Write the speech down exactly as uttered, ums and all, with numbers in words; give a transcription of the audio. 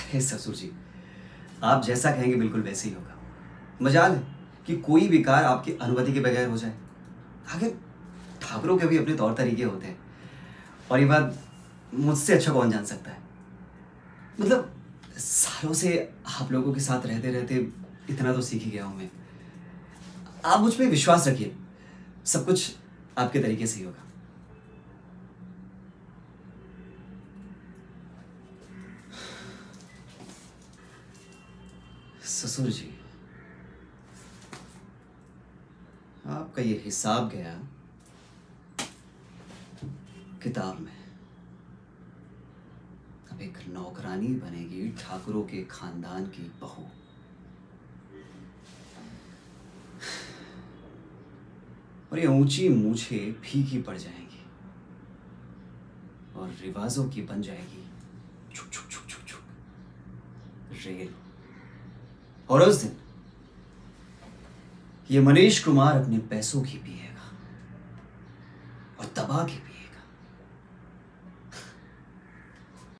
अरे ससुर जी, आप जैसा कहेंगे बिल्कुल वैसे ही होगा। मजाल है कि कोई भी कार्य आपकी अनुमति के बगैर हो जाए। आगे ठाकुरों के भी अपने तौर तरीके होते हैं, और ये बात मुझसे अच्छा कौन जान सकता है। मतलब सालों से आप लोगों के साथ रहते रहते इतना तो सीख ही गया हूं मैं। आप मुझ पे विश्वास रखिए, सब कुछ आपके तरीके से ही होगा। ससुर जी, आपका ये हिसाब गया किताब में। अब एक नौकरानी बनेगी ठाकुरों के खानदान की बहू। और ये ऊंची मूछें फीकी पड़ जाएंगी और रिवाजों की बन जाएगी छुक छुक छुक छुक छुक रेल। और उस दिन ये मनीष कुमार अपने पैसों की पिएगा और दबा के पिएगा।